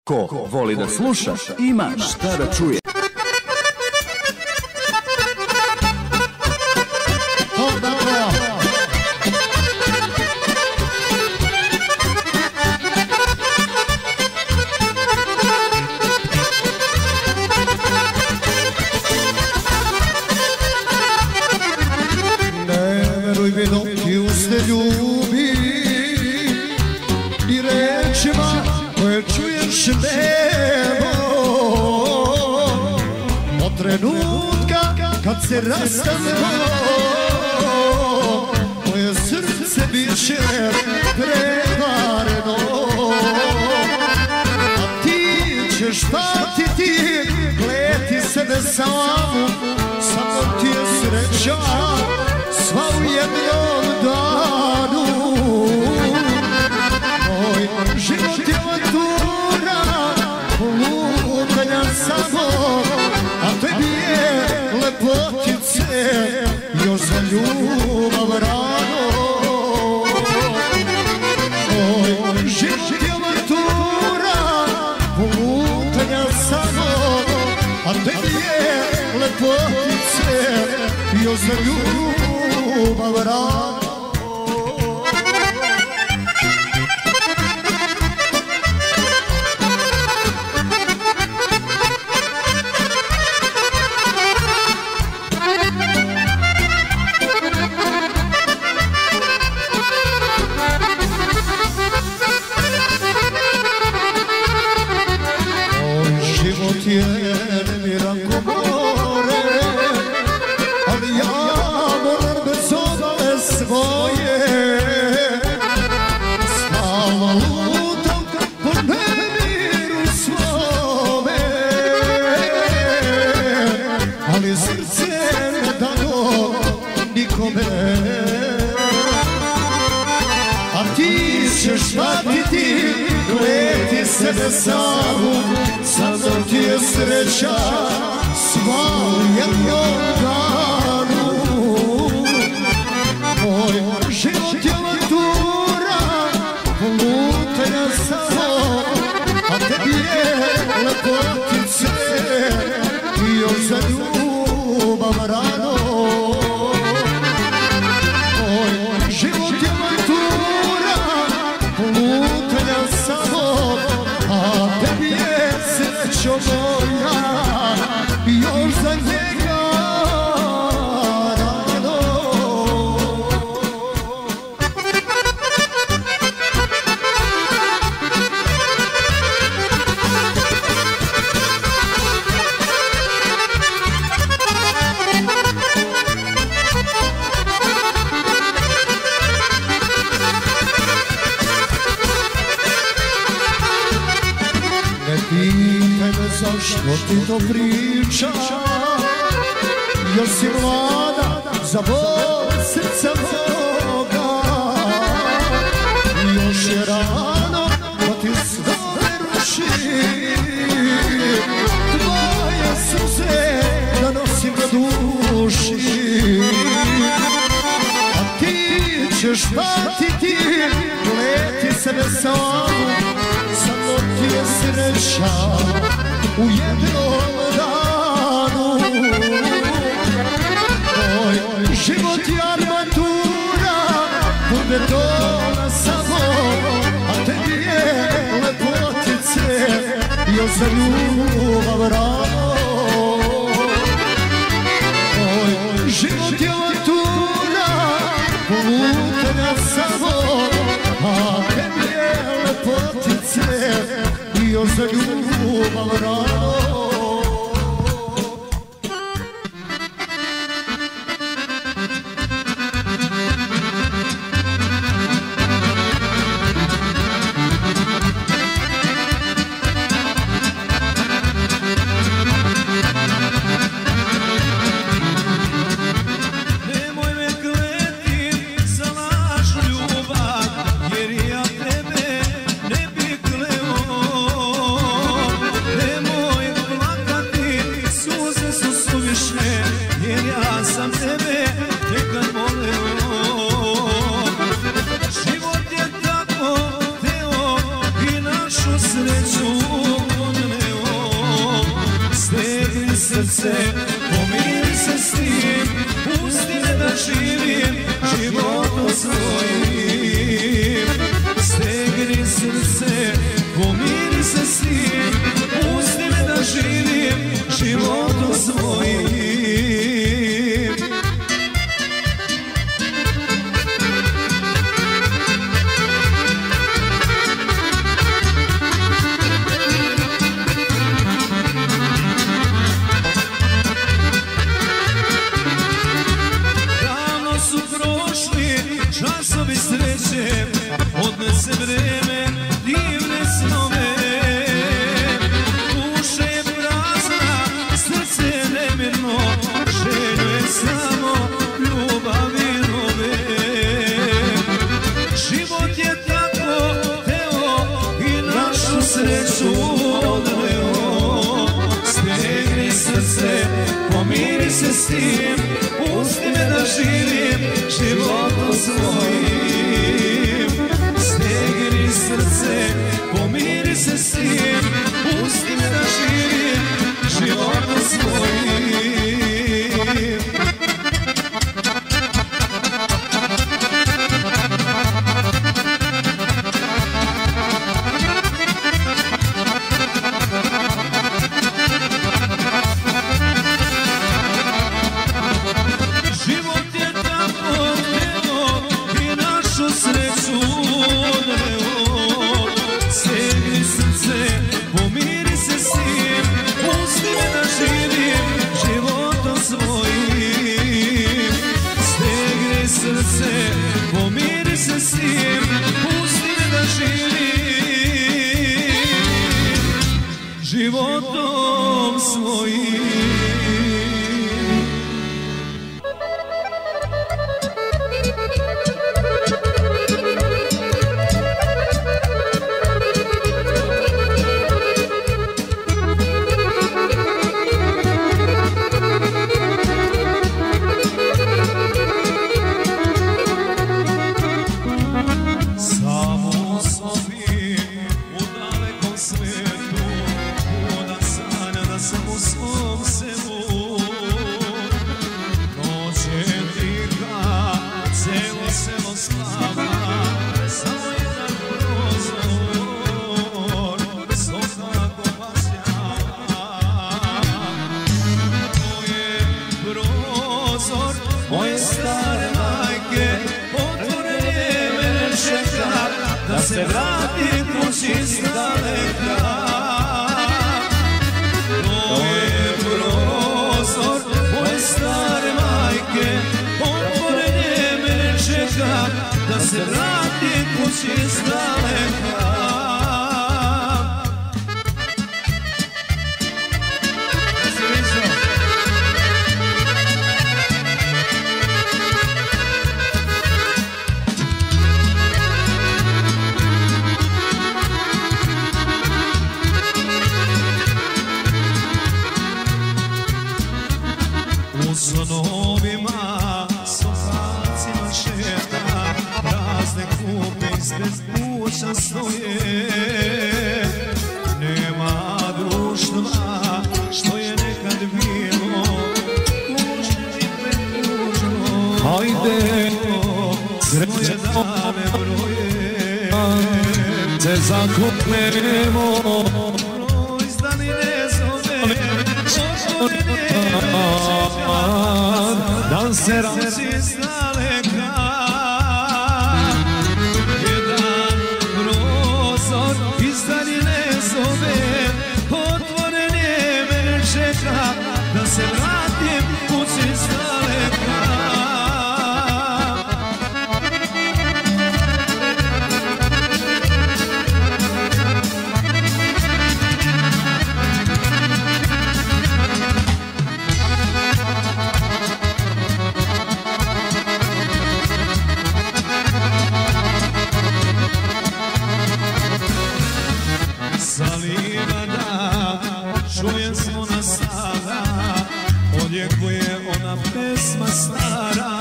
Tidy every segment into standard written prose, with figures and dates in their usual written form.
Ko voli da sluša, ima šta da čuje. Ne veruj mi dok ti uste ljubi i rečima koje čuješ nebo. Od trenutka kad se rastanemo, moje srce bit će prevareno. A ti ćeš patiti, kleti sebe samu, samo ti je sreća sva u jednom danu. Moj život je avantura, lutanja samo, a tebi je lepotice još za ljubav rano. Moj život je avantura, lutanja samo, a tebi je lepotice još za ljubav rano. Život je nemiran ko more, ali ja moram bez obale svoje. Stalno lutam po nemiru svome, ali srce ne dano nikome. A ti ćeš patiti, kleti sebe samu, samo ti je sreća sva u jednom danu. Moj život je avantura, lutanja samo, a tebi je lepotice i još za ljubav rano. Moj život je avantura, lutanja samo, a tebi je srećo moja još za njega rano. Ne pitaj me zašto ti to pričam, još si mlada za bol srca moga. Još je rano da ti sve ruši, tvoje suze da nosim na duši. A ti ćeš patiti, kleti sebe samu, samo ti je sreća u jednom danu. Moj život je armatura, pod betona samo, a tebi je lepotice još za ljubav rano. Moj život je avantura, lutanja samo, a tebi je lepotice i još za ljubav rano. Nemoj me kleti za lažnu ljubav, jer ja tebe ne bih kleo. Nemoj živim životom svojim. Stegni srce, pomiri se s njim, pusti me da živim životom svojim. Časovi sreće odnese vreme, divne snove. Duša je prazna, srce je nemirno, željuje samo ljubavi nove. Život je tako teo i našu sreću odveo. Stegni srce, pomiri se s tim, pusti me da živim životom svojim. Stegni srce, pomiri se s tim, pusti me da živim životom svojim. Pomiri se s tim, pusti me da živim životom svojim. Moje stare majke, otvorene mene čeka, da se vratim kući s daleka. To je prozor moje stare majke, otvorene mene čeka, da se vratim kući s daleka. U snovima sokacima šeta, prazne kupe ispred kuća stoje. Nema društva što je nekad bilo, tužno i pretužno. Hajde, svoje dane broje, se zakupnemo. Rozdani ne zove, dan se razi s daleka. Jedan prozor iz daljine zove, otvoren je mene čeka, da se vratim kući s daleka. Zalivana, čujem zvona sada, odjekuje ona pesma stara.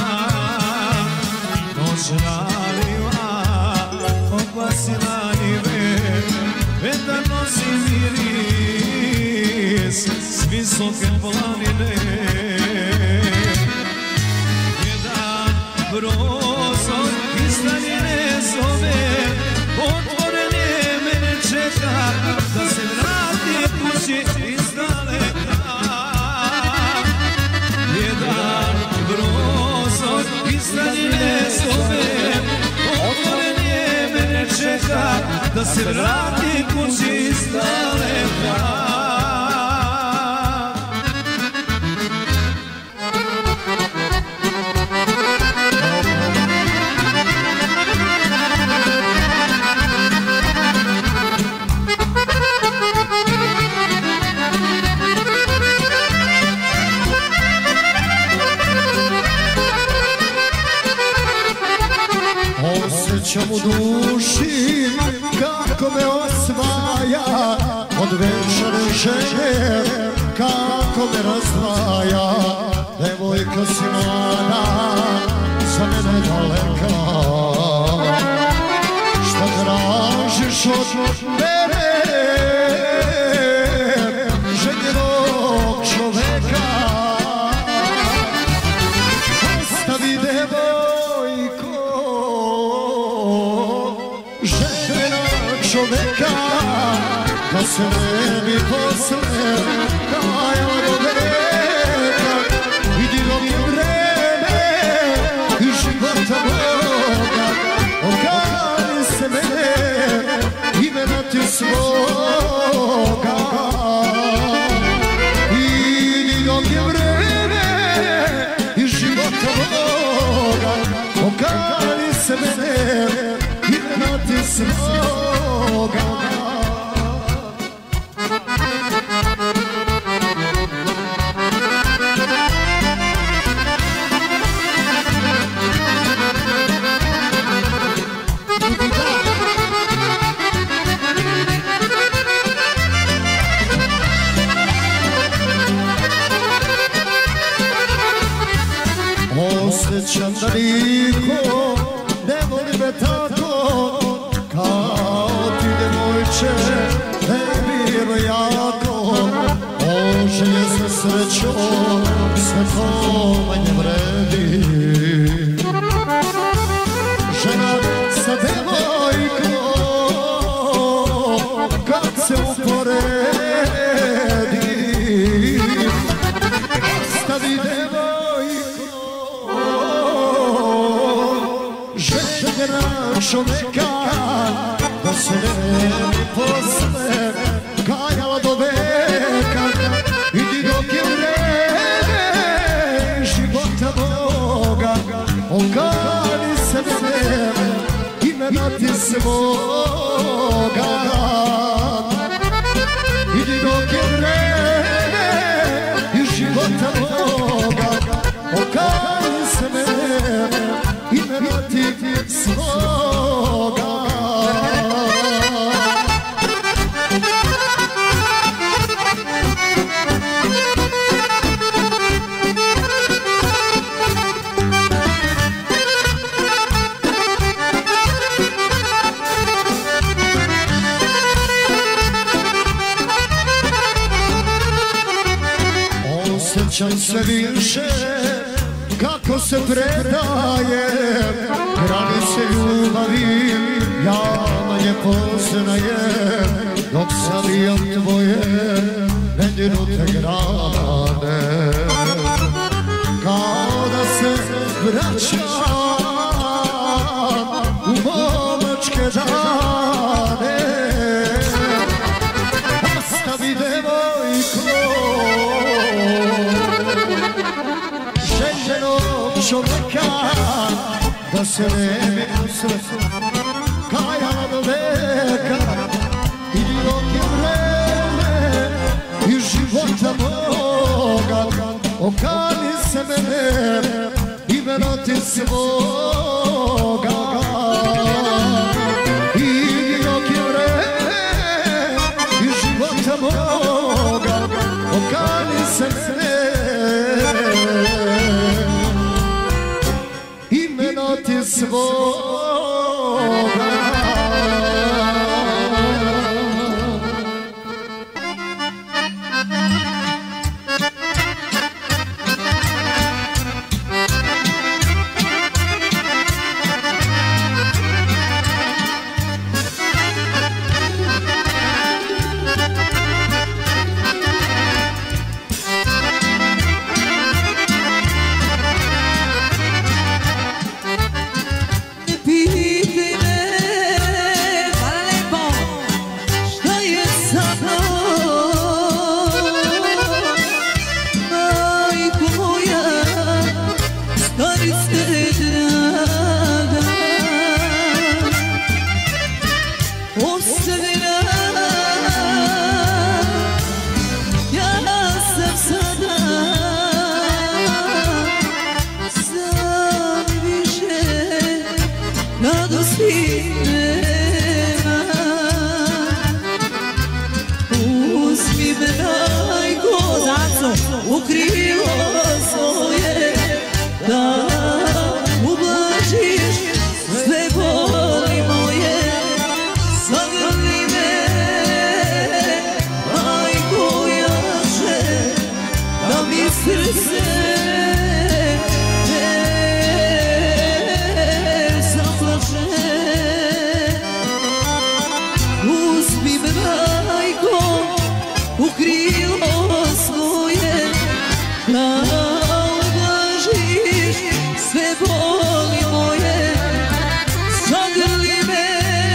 Noć naliva, opasila nive, vetar nosi miris s visoke planine. prozor i stani ne zove, otvorene mene čeka, da se vrati kući iz daleka. Jedan prozor i stani ne zove, otvorene mene čeka, da se vrati kući iz daleka. Osjećam u duši kako me osvaja, od večere želje kako me razdvaja. Devojka si mlada, za mene daleka, šta tražiš od mene, željenog čoveka? Ostavi devojko, čoveka, da se ne bi posle kajala do veka. Vidi dok je vreme i života moga, okali se mene, imena ti svoga. Vidi dok je vreme i života moga, okali se mene, imena ti svoga. Osjećam da niko ne voli me tako kao ti, devojče, ne bilo jako. Oželje za srećom sve to manje vredi. Žena sa devojkom kad se uporedi, ostavi devojko, željena čoveka, da se ne bi posle kajala do veka. Vidi dok je vreme života moga, okali se mene, imena ti svoga. Vidi dok je vreme života moga, okali se mene, imena ti svoga. Osjećam se više kako se predaje, granice ljubavi ja manje poznajem, dok savijam tvoje nedirnute grane. Kao da se vraćam u momačke dane. Ostavi devojko, željenog čoveka, da se ne bi posle kajala do veka. I dok je vreme i života moga, okali se mene, imena ti svoga. I dok je vreme i života moga, okali se mene, imena ti svoga. me majko u krilo svoje, da ublažiš sve boli moje. Zagrli me, majko jače, da mi srce zaplače. Uzmi me, majko, u krilo svoje, da ublažiš sve boli moje. Zagrli me,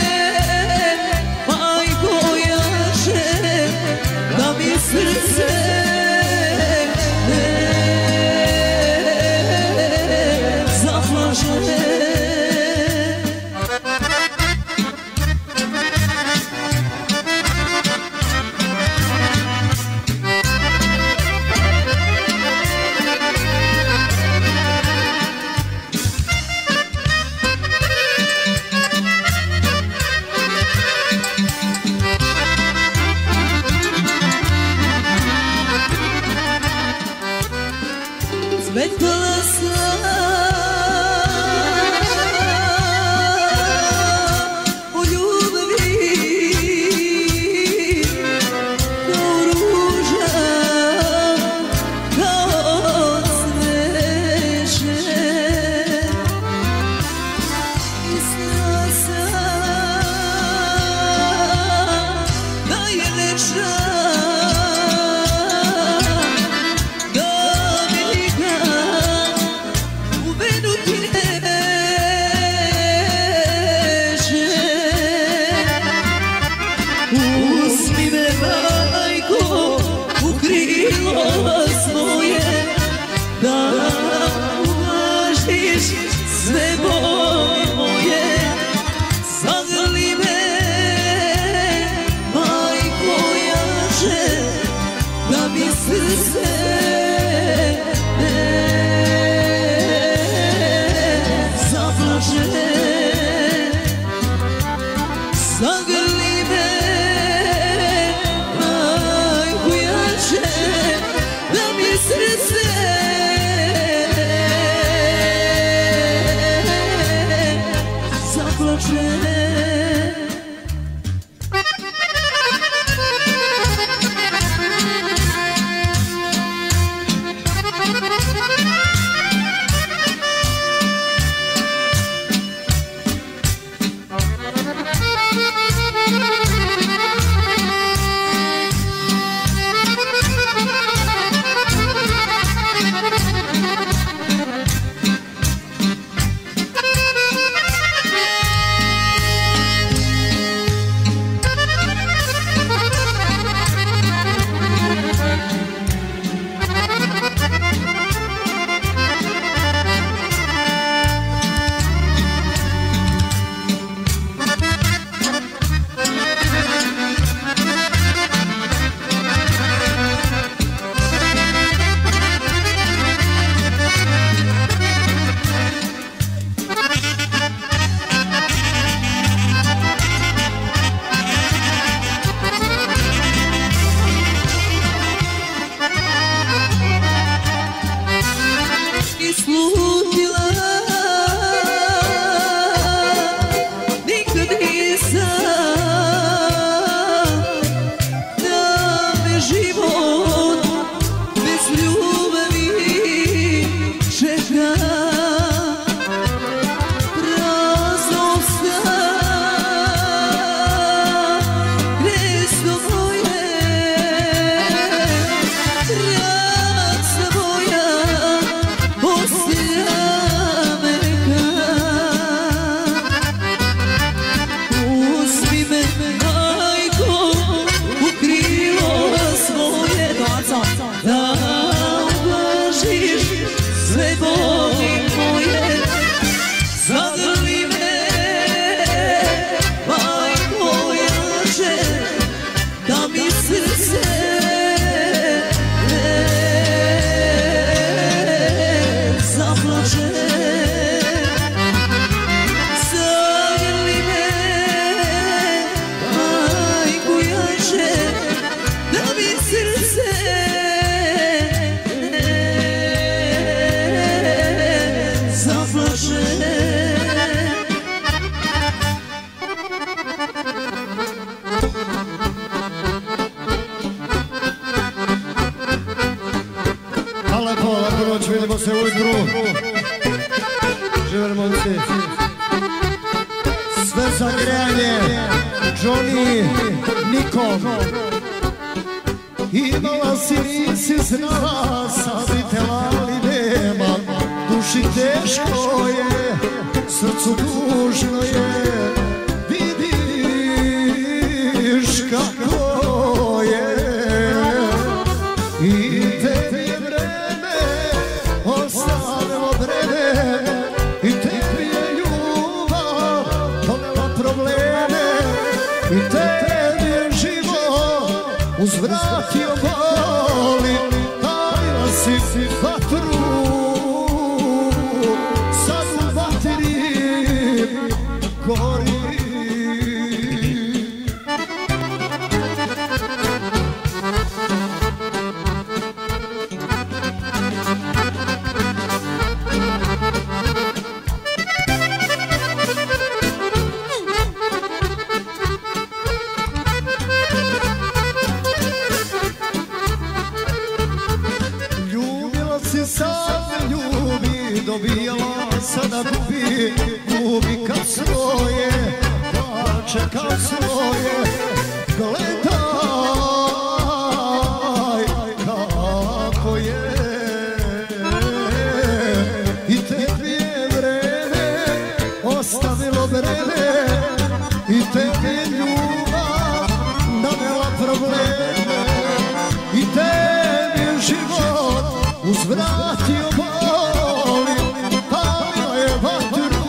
majko jače, da mi srce zaplače. Svetala sam u ljubavi kao ruža, kao cveće. Mislila sam da je večna, uzmi me, majko, u krilo svoje, da ublažiš sve boli moje. Zagrli me, majko jače, da mi srce zaplače. Zagrli me, majko jače, da mi srce zaplače. Slutila, nikad nisam da me život bez ljubavi čeka. Prazno sam, gresno moje, raca moja, posljednja meka. Uzmi me, majko, u krilo svoje, da ublažiš sve boli moje. Zagrli me, majko jače, da mi srce zaplače. Zagrli me, majko jače, da mi srce vidimo se ujutru. Živjeli momci. Sve za grejanje, Johnny, Nikom. Imala si, nisi znala, sad i te mali nema. Duši teško je, srcu dužno je. Vidiš kako je. I tebi je vreme ostavilo breme. I tebi je ljubav donela probleme. I tebi je život uzvratio boli. Palila si vatru, sad u vatri gori. Dobijala sada gubi, gubi kad svoje, plače kad svoje. Gledaj kako je. I tebi je vreme ostavilo breme. I tebi je ljubav nanela probleme. I tebi je život uzvratio boli. Palila je vatru,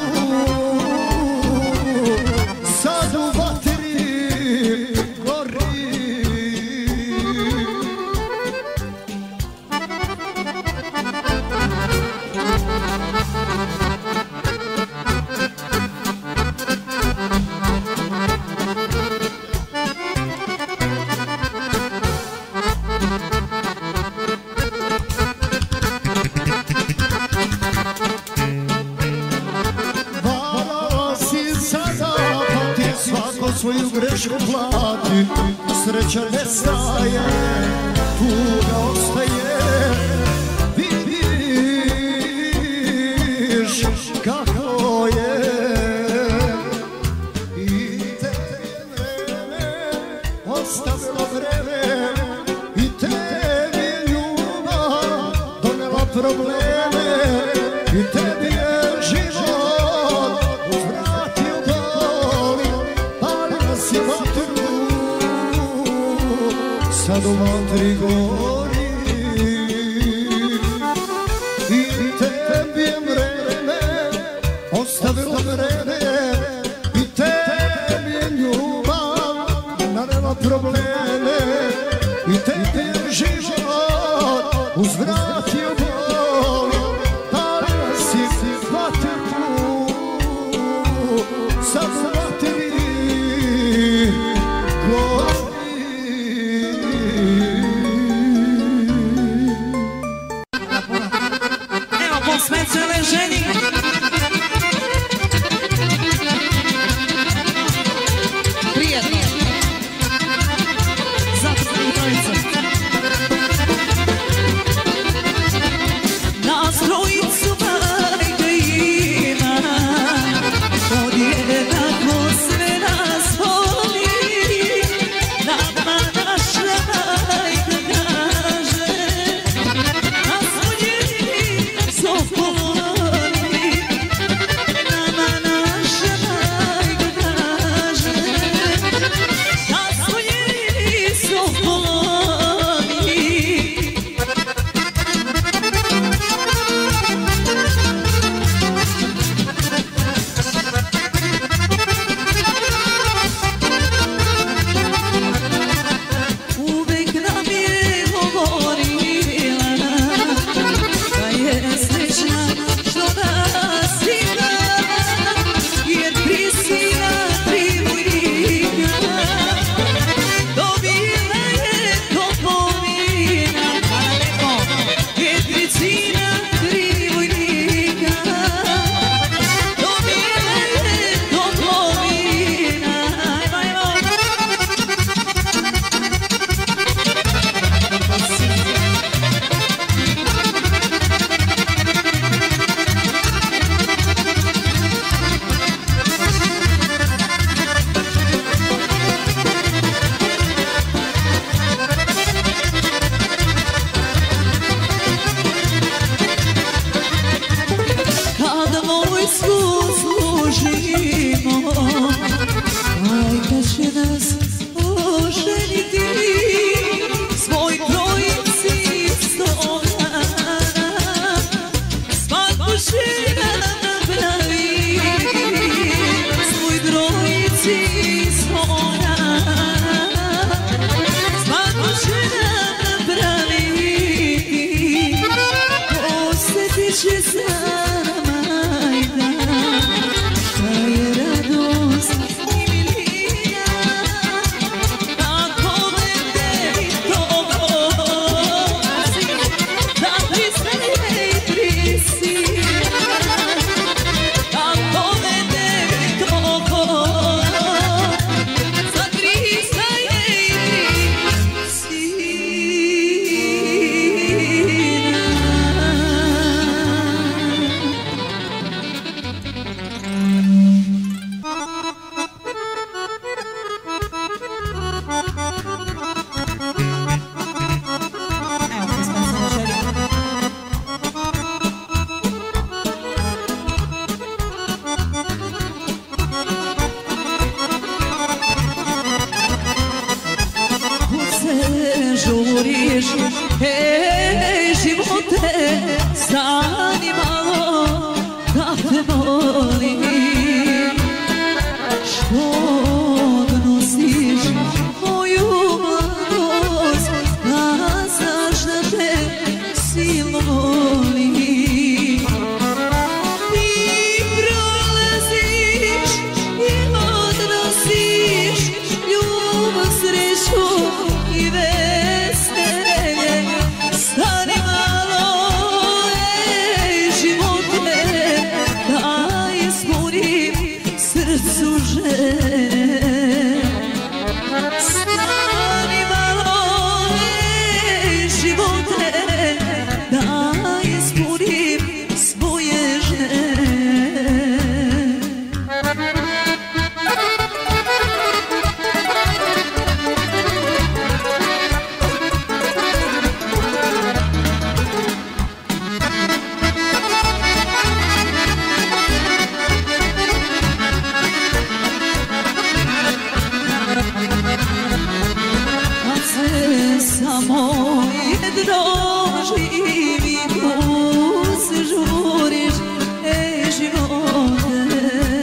sad u vatri gori. Svoju grešku plati, sreća nestaje, tuga ostaje. Vidiš kako je. I tebi je vreme ostavilo vreme. I tebi je ljubav donela probleme. I tebi je život uzvratio boli. Si vatru, sad u vatri gori. I tebi je vreme ostavilo vreme. I tebi je ljubav nanela probleme. I tebi je život uzvratio boli. Palila si vatru, sad u vatri evo posvećene ženi. Prijetno. Zato sam trojica. žuriš, živote, stani malo da te molim. Što nosiš moju mladost, da znaš da te silno volim. Ti prolaziš i odnosiš ljubav, sreću i veselje. Stani malo, živote, da ispunim srcu želje. Stani malo, živote, da ispunim svoje želje. Samo jedno živi put žuriš, živote.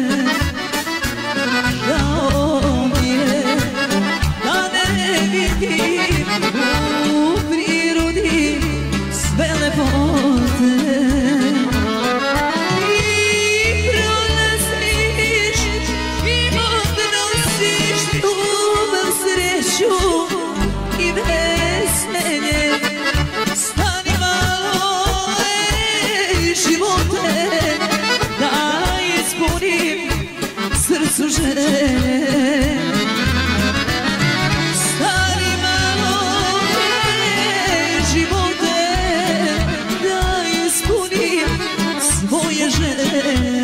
Žao mi je da ne vidim u prirodi sve lepote. Ti prolaziš i odnosiš ljubav, sreću i veselje. Stani malo, živote, da ispunim srcu želje. Stani malo, živote, da ispunim svoje želje.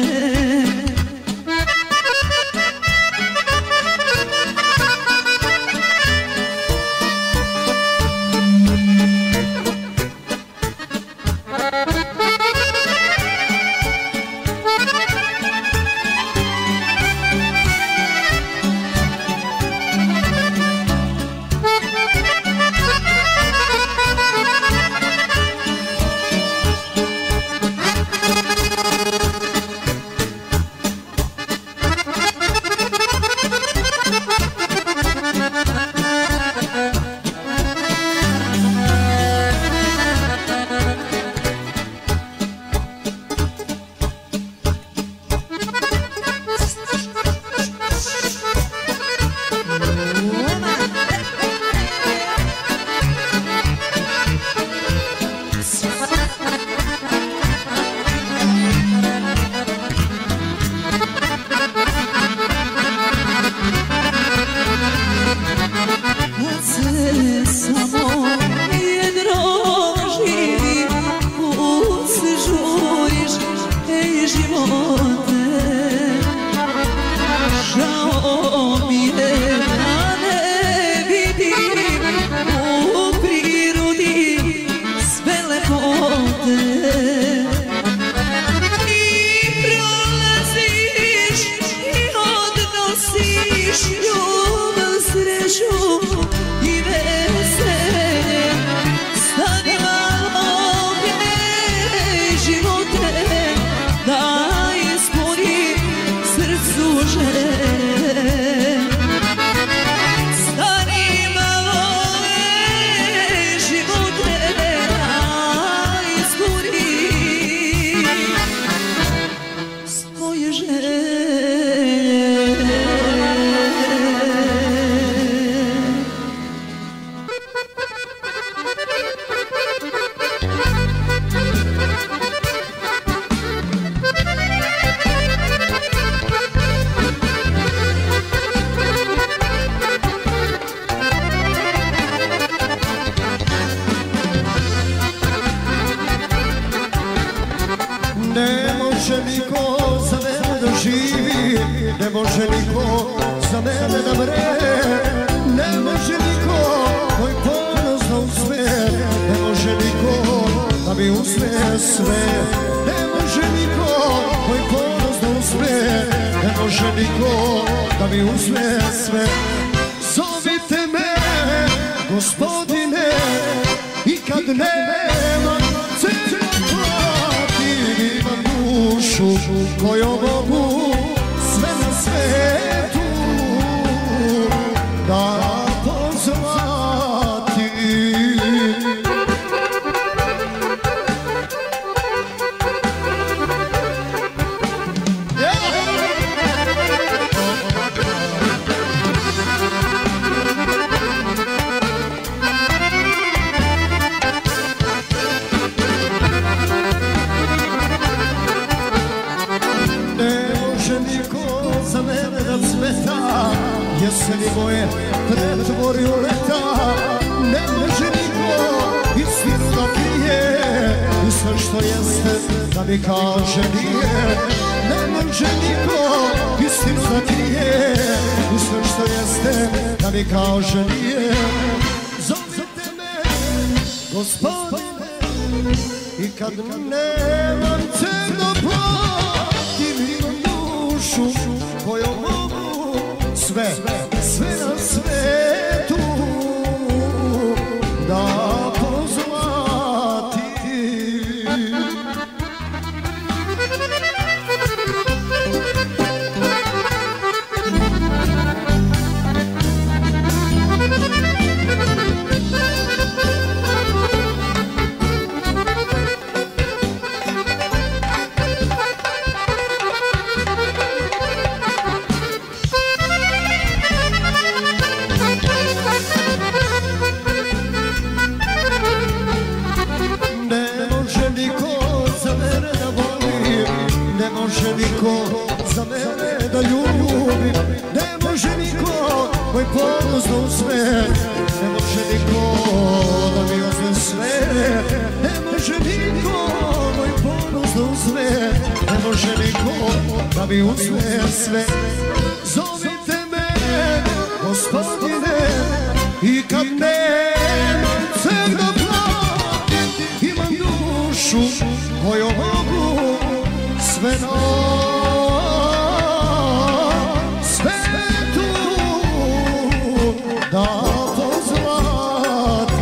Samo jedno živi put žuriš, živote. Žao mi je da ne vidim u prirodi sve lepote. Ti prolaziš i odnosiš ljubav, sreću i veselje. Stani malo, živote, da ispunim srcu želje. Stani malo, živote, da ispunim svoje želje. Ne može niko za mene da živi, ne može niko za mene da mre, ne može niko moj ponos da uspe, ne može niko da mi uspe sve, ne može niko moj ponos da uspe, ne može niko da mi uspe sve. Zovite me, gospodine, I kad nema cena platim, imam dušu kojom mogu sve na svetu da pozlatim. Jeseni moje pretvorio leta, ne može niko istinu da krije, i sve što jeste da mi kaže nije. Ne može niko istinu da krije, i sve što jeste da mi kaže nije. Zovite me gospodine, i kad nemam cenu platim, imam dušu kojom mogu sve na svetu da pozlatim. Ne može niko za mene da ljubim, ne može niko moj ponos da uzme, ne može niko da mi uzme sve, ne može niko moj ponos da uzme, ne može niko da mi uzme sve. Zovite me gospodine, i kad nemam cena platim, imam dušu koju mogu sve na svetu da pozlatim.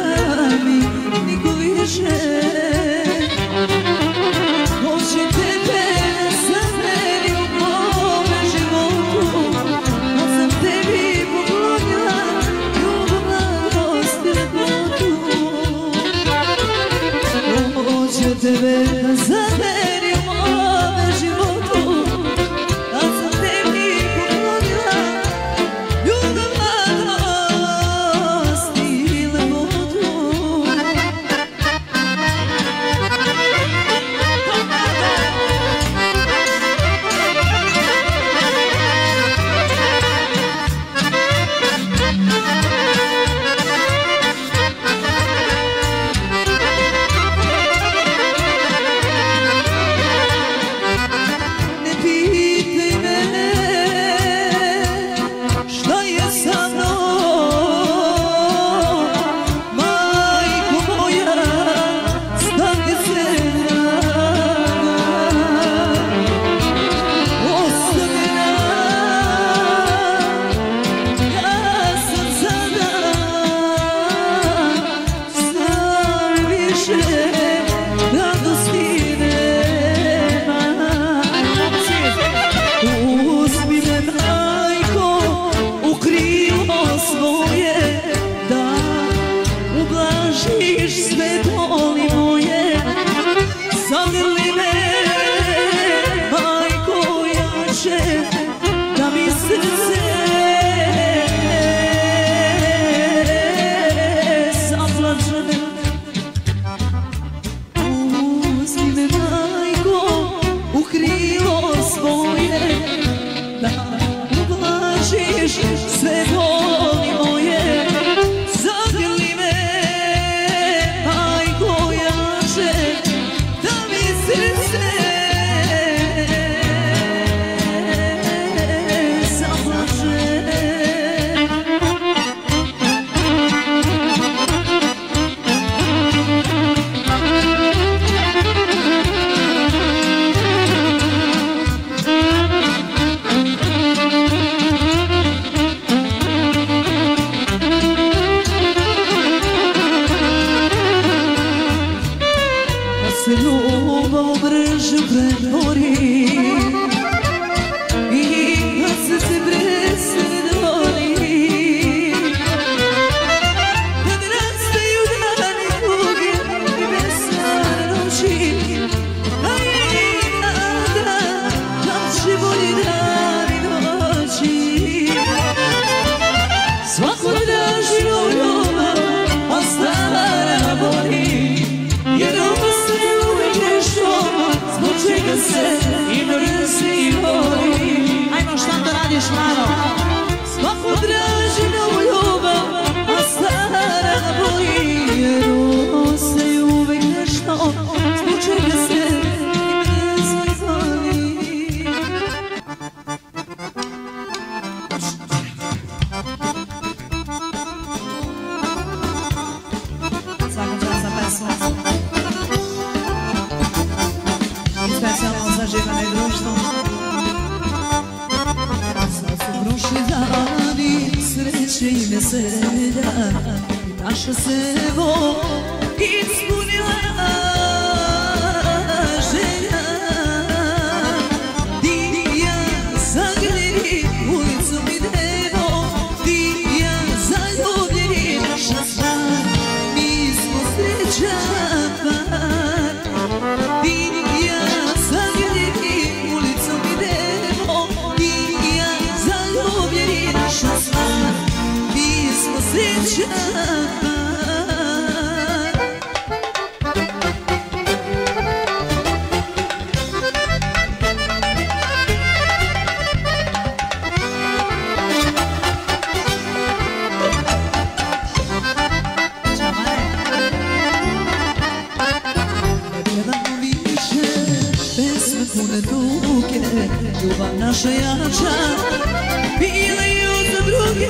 Hoće tebe bori i kad srce presne doli, kad rastaju dani dugi i besne noći, a i tada kad će bolji dani doći. Svako traži novu ljubav, a stara boli, jer ostaje uvijek nešto zbog čega se i mrzi i boli. Ajmo, šta to radiš, Maro? Svako traži novu ljubav, a stara boli, jer ostaje uvijek nešto zbog čega se i mrzi i boli. Svaka čast za pesmu. I specijalno za živane društvo. Sad su prošli dani sreće i veselja, i naša se evo ispunila želja. Ti i ja zagrljeni ulicom idemo, ti i ja zaljubljeni, naša stvar, mi smo srećan par. Ti i ja zagrljeni ulicom idemo, ti i ja zaljubljeni, naša stvar, mi smo srećan par. Pune tuke, ljubav naša jača, bila i od druge.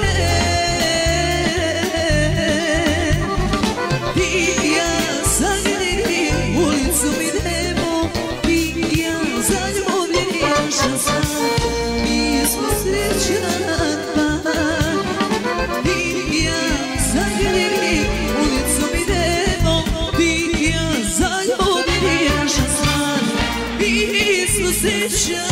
Ti i ja zagrljeni ulicom idemo, ti i ja zaljubljeni, naša stvar, mi smo srećan par. Ti i ja zagrljeni ulicom idemo, ti i ja zaljubljeni, naša stvar, mi smo srećan.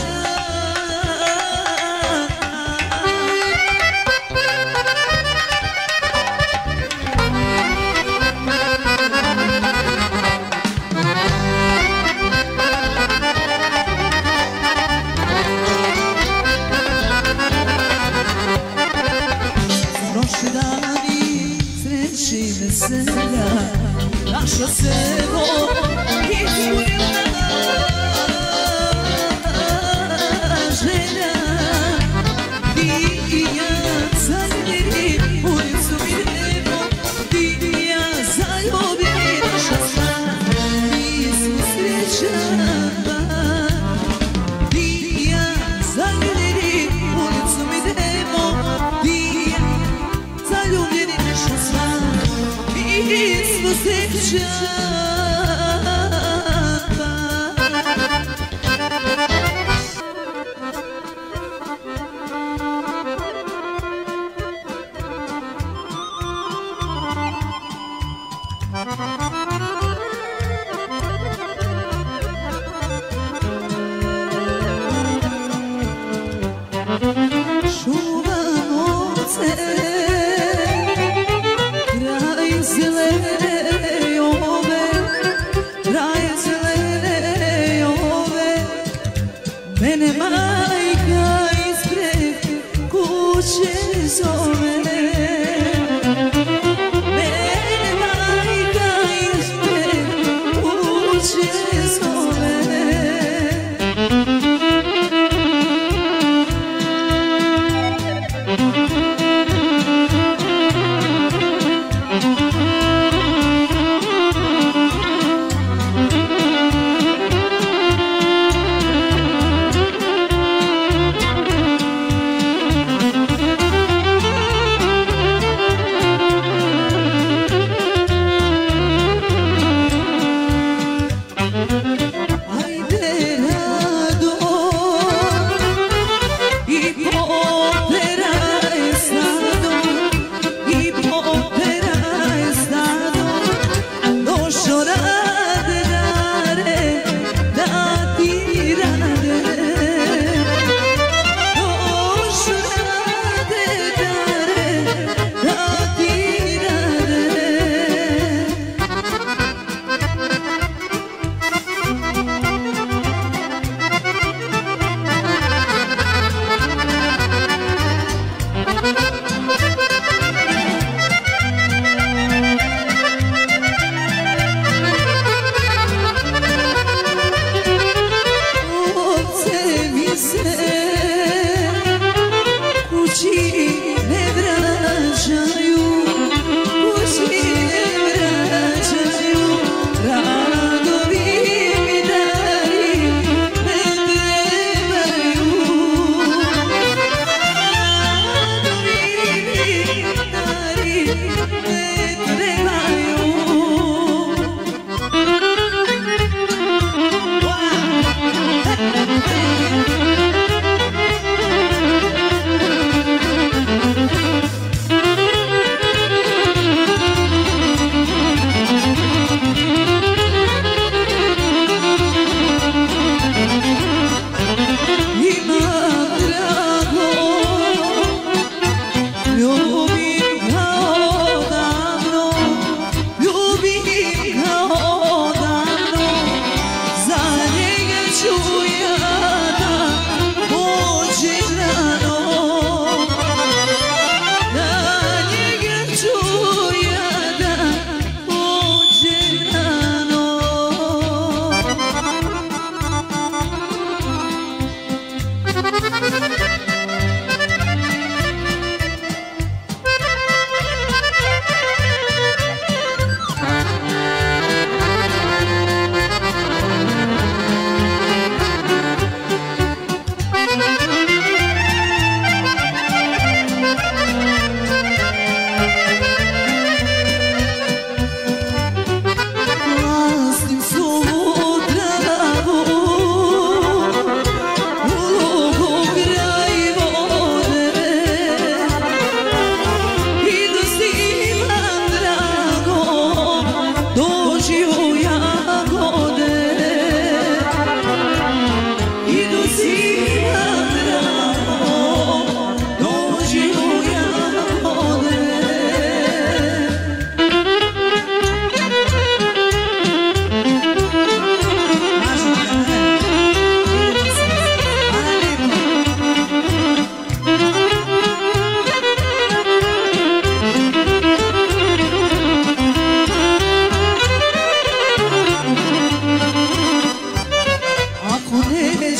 Prošli dani sreće i veselja, naša se evo ispunila želja. Ti i ja zagrljeni ulicom idemo, ti i ja zaljubljeni, naša stvar, mi smo srećan par. Ti i ja zagrljeni ulicom idemo, ti i ja zaljubljeni, naša stvar, mi smo srećan par. Čuvamo se kraj zelene ove, kraj zelene ove, mene majka ispred kuće zove. Mene majka ispred kuće zove.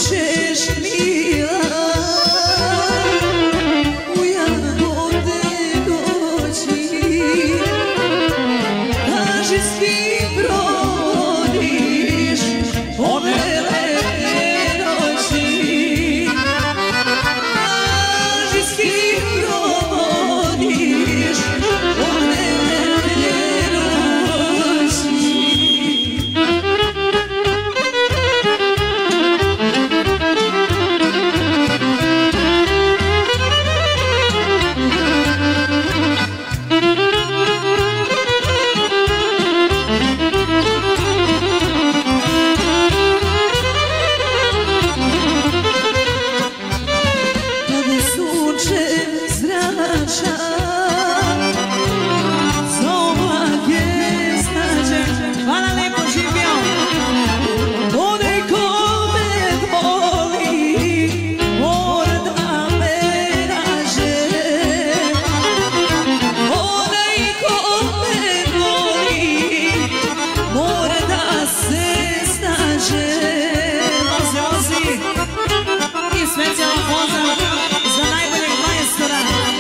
ćeš mila u jagode doći, kaži s kim provodiš one lepe noći, kaži s kim provodiš one lepe noći. Kada sunce zrača, zomak je snađen. Hvala lepo, živio! Onaj ko me voli, mora da me nađe. Onaj ko me voli, mora da se snađe. Ozi! I specijalan pozdrav za najboljeg majstora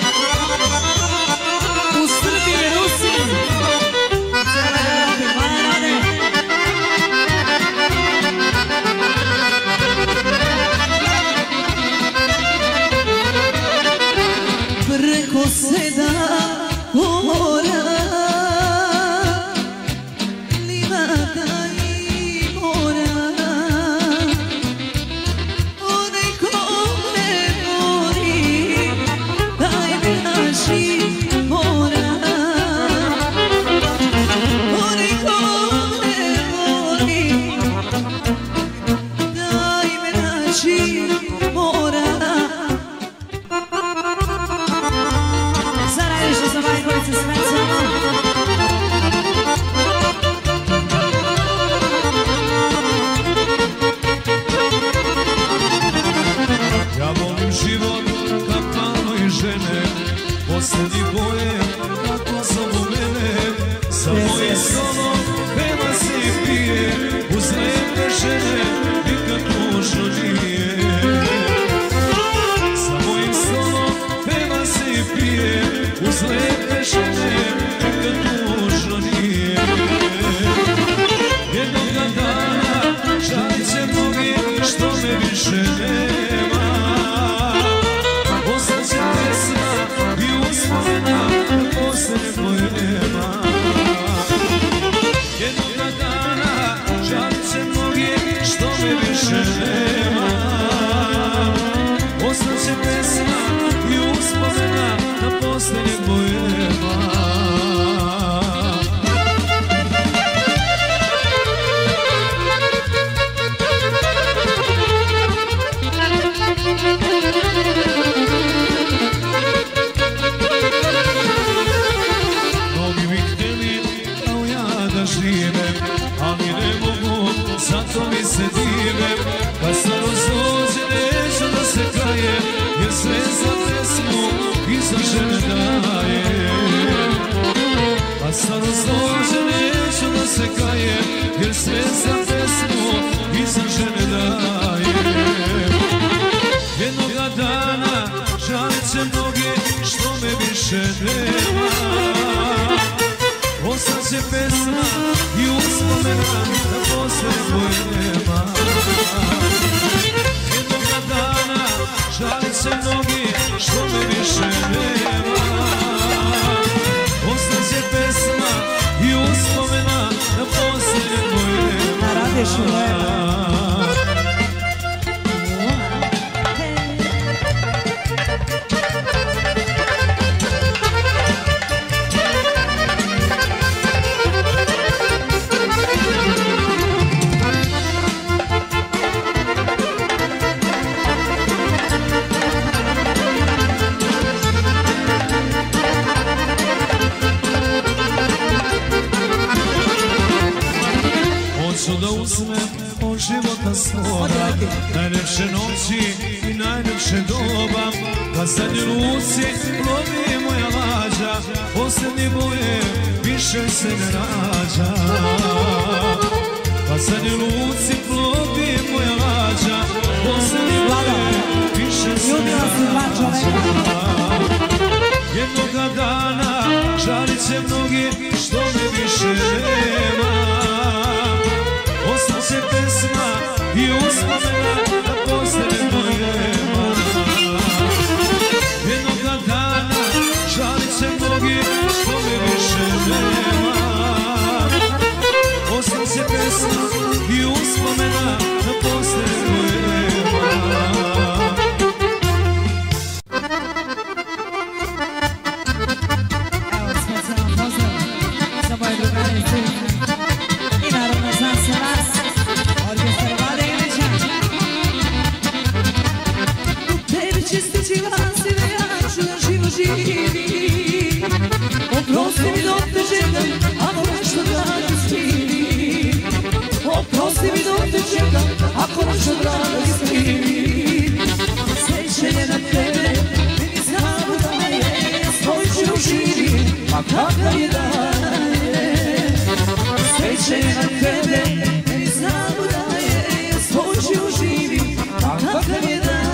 u Srbiji i Rusiji. Cijela Evropi, hvala Rade. Preko 7 mora, livada i mora, onaj ko me voli, daj me naši mora. Onaj ko me voli, daj me naši mora. Zaradiš za Majkovice specijalno. Ja volim život kak malo i žene, posljednji boje kako zovu mene. Sa mojim stolom peva se i pije, uz lijepe žene nikad tužno nije. Sa mojim stolom peva se i pije, uz lijepe žene nikad tužno nije. Jednoga dana žalit će mnogi što me više nema. Ostaće pesma i uspomena da posljednje moje nema. Jednoga dana žalit će mnogi što me više nema. Ostaće pesma i uspomena da posljednje moje nema. Mnogi bi htjeli kao ja da živem, ali ne mogu, zato mi se divem. Kad starost dođe neću da se kajem, jer sve za pesmu i za žene dajem. Kad starost dođe neću da se kajem, jer sve za pesmu i za žene dajem. Jednoga dana žalit će mnogi što me više nema. Ostaće pesma i uspomena da poslije moje nema. Jednoga dana žalit će mnogi što me više nema. Ostaće pesma i uspomena da poslije moje nema. Radiš u Hoću da uzmem od života svoga najljepše noći i najljepše doba. Kad zadnji ruci lovi moja lađa, posljednji boje više se ne rađa. Kad zadnji ruci lovi moja lađa, se mnogi što me više nema. Ostaće pesma i uspomena da postane dojema. Jednoga dana žalit će mnogi što me više nema. Ostaće pesma i uspomena da postane dojema. Oprosti mi dok te čekam, ako nešto dragi skrivi. Oprosti mi dok te čekam, ako nešto dragi skrivi. Sećanje na tebe, meni samo daje, svoj život živi, a kakav je daje. Sećanje na tebe, meni samo daje, svoj život živi, a kakav je daje.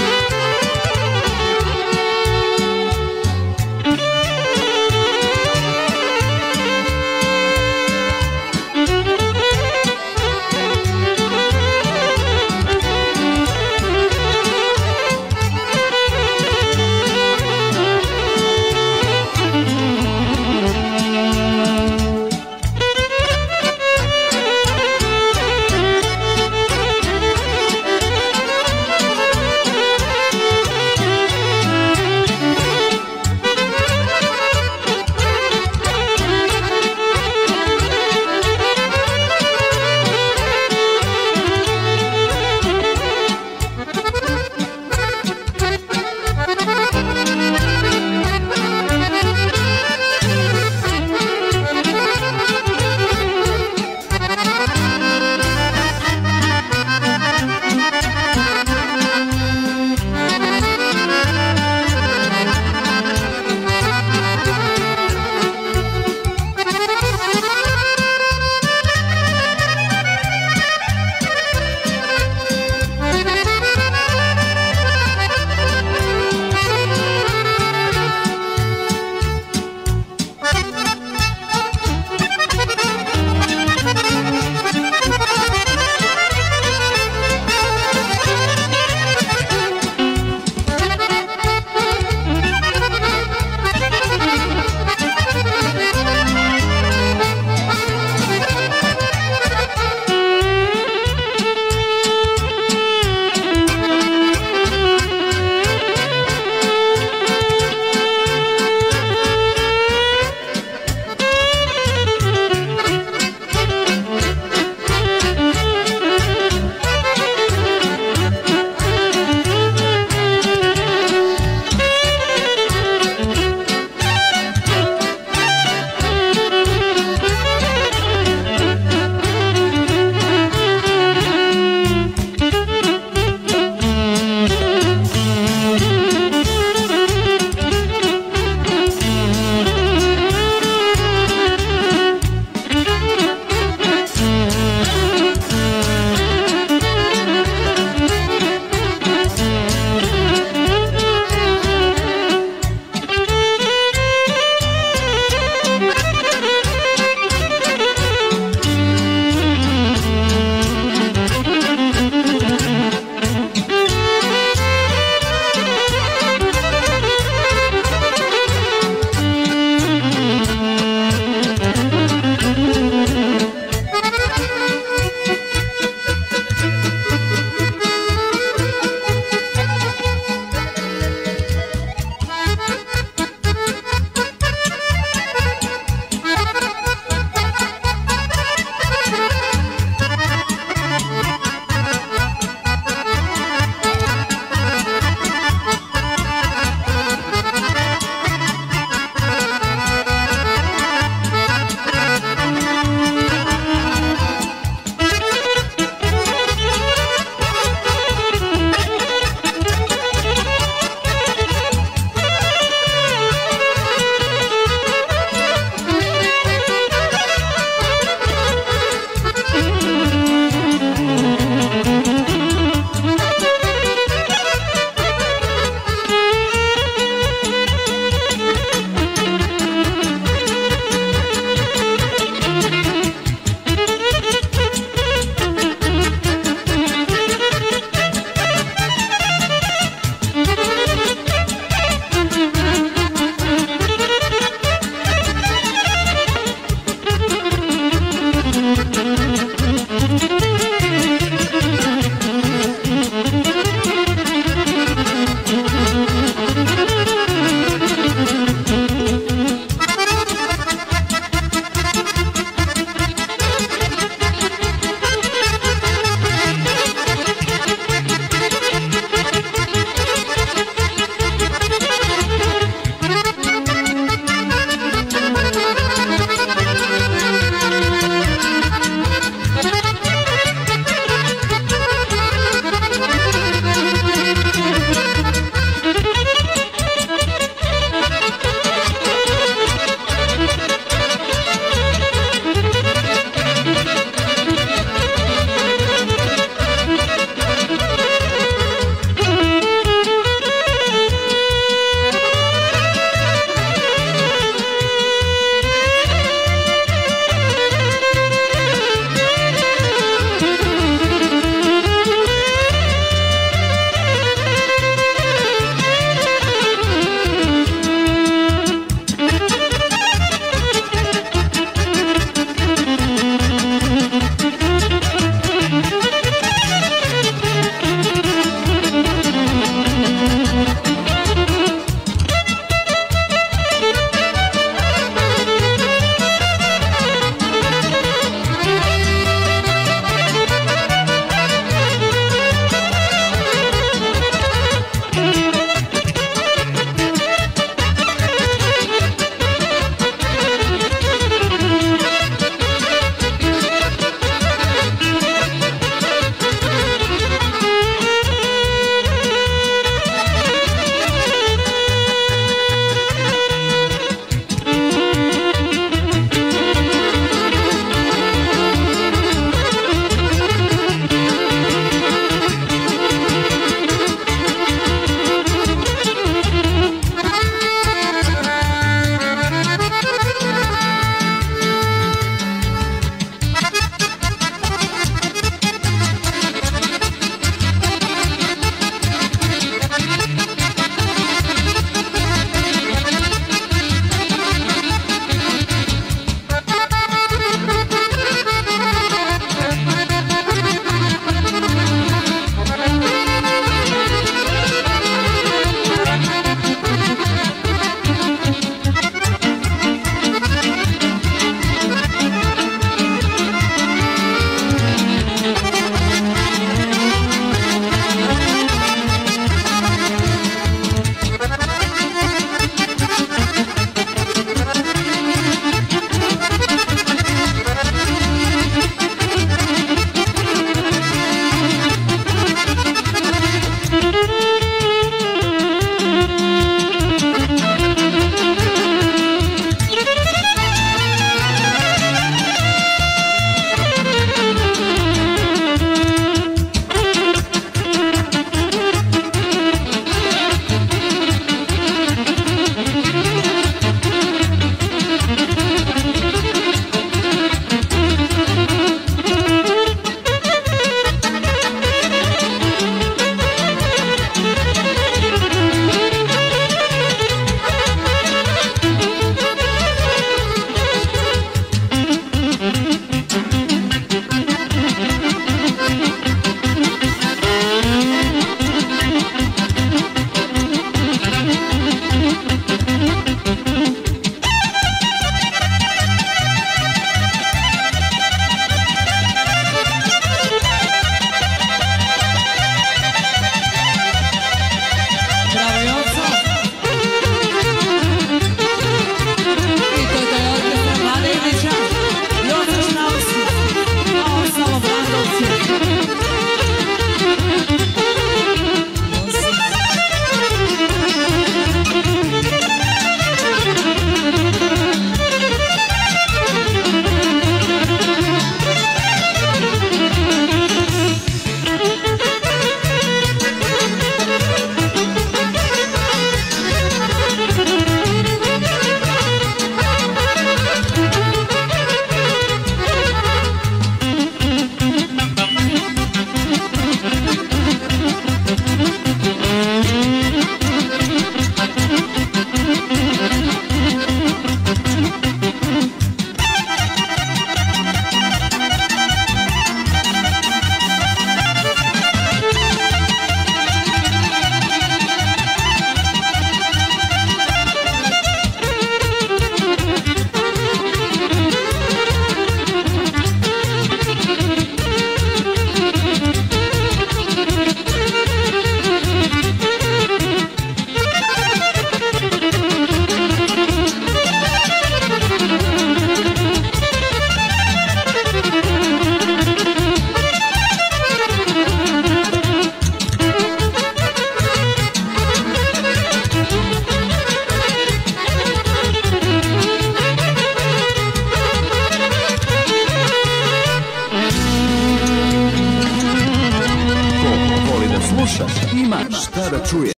šta da čuje.